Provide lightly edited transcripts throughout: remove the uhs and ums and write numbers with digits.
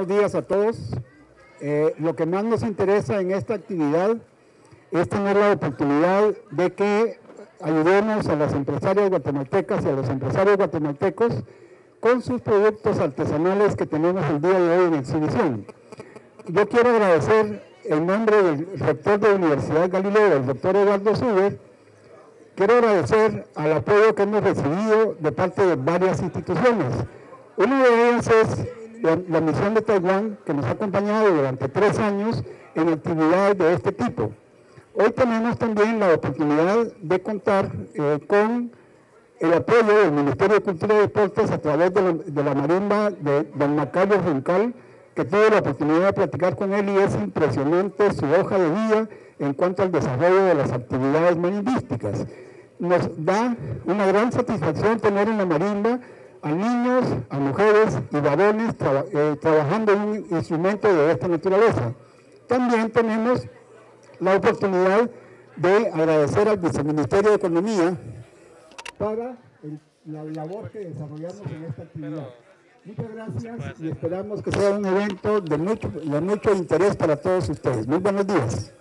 buenos días a todos. Lo que más nos interesa en esta actividad es tener la oportunidad de que ayudemos a las empresarias guatemaltecas y a los empresarios guatemaltecos con sus productos artesanales que tenemos el día de hoy en exhibición. Yo quiero agradecer en nombre del rector de la Universidad Galileo, el doctor Eduardo Zuber. Quiero agradecer al apoyo que hemos recibido de parte de varias instituciones. Una de ellas es la misión de Taiwán, que nos ha acompañado durante 3 años en actividades de este tipo. Hoy tenemos también la oportunidad de contar con el apoyo del Ministerio de Cultura y Deportes a través de la marimba de don Macario Juncal, que tuve la oportunidad de platicar con él y es impresionante su hoja de vida en cuanto al desarrollo de las actividades marimbísticas. Nos da una gran satisfacción tener en la marimba a niños, a mujeres y varones trabajando en un instrumento de esta naturaleza. También tenemos la oportunidad de agradecer al Viceministerio de Economía para la labor que desarrollamos en esta actividad. Muchas gracias y esperamos que sea un evento de mucho interés para todos ustedes. Muy buenos días.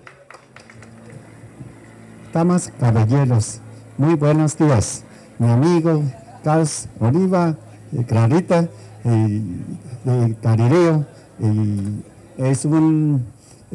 Damas, caballeros, muy buenos días. Mi amigo Carlos Oliva, Clarita, de Galileo, es un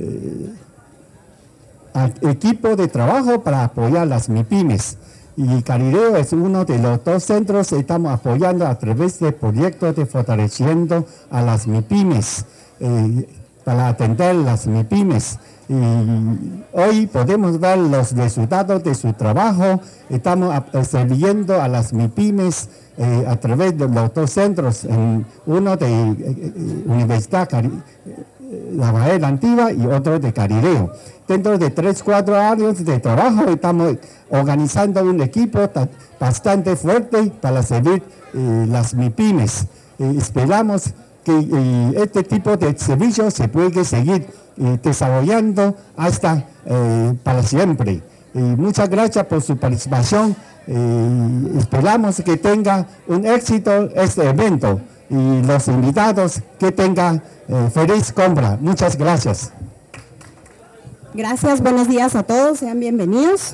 equipo de trabajo para apoyar las MIPYMES. Y Galileo es uno de los 2 centros que estamos apoyando a través de proyectos de fortaleciendo a las MIPYMES, para atender las MIPYMES. Y hoy podemos ver los resultados de su trabajo. Estamos sirviendo a las MIPYMES a través de los 2 centros, uno de Universidad La Bahía Antigua y otro de Galileo. Dentro de 3-4 años de trabajo estamos organizando un equipo bastante fuerte para servir las MIPYMES. Esperamos que este tipo de servicios se puede seguir desarrollando hasta para siempre. Muchas gracias por su participación. Esperamos que tenga un éxito este evento y los invitados que tengan feliz compra. Muchas gracias. Gracias, buenos días a todos, sean bienvenidos.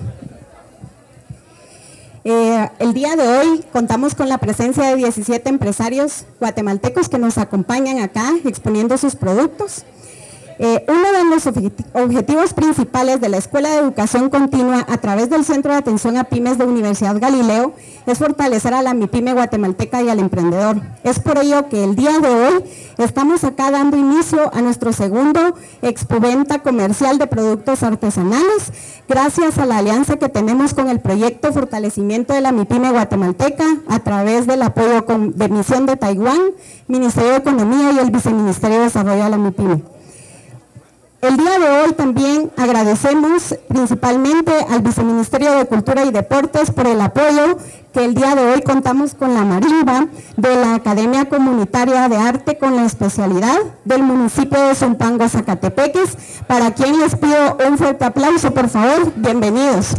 El día de hoy contamos con la presencia de 17 empresarios guatemaltecos que nos acompañan acá exponiendo sus productos. Uno de los objetivos principales de la Escuela de Educación Continua a través del Centro de Atención a Pymes de Universidad Galileo es fortalecer a la MIPYME guatemalteca y al emprendedor. Es por ello que el día de hoy estamos acá dando inicio a nuestro segundo expoventa comercial de productos artesanales, gracias a la alianza que tenemos con el proyecto Fortalecimiento de la MIPYME guatemalteca a través del apoyo de Misión de Taiwán, Ministerio de Economía y el Viceministerio de Desarrollo de la MIPYME. El día de hoy también agradecemos principalmente al Viceministerio de Cultura y Deportes por el apoyo que el día de hoy contamos con la marimba de la Academia Comunitaria de Arte con la especialidad del municipio de Zumpango, Zacatepeques, para quien les pido un fuerte aplauso, por favor. Bienvenidos.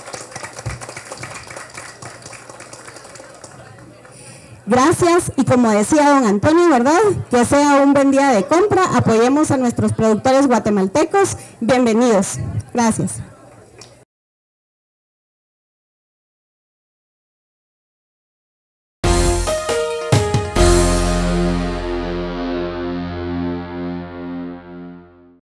Gracias y como decía don Antonio, ¿verdad? Que sea un buen día de compra, apoyemos a nuestros productores guatemaltecos, bienvenidos. Gracias.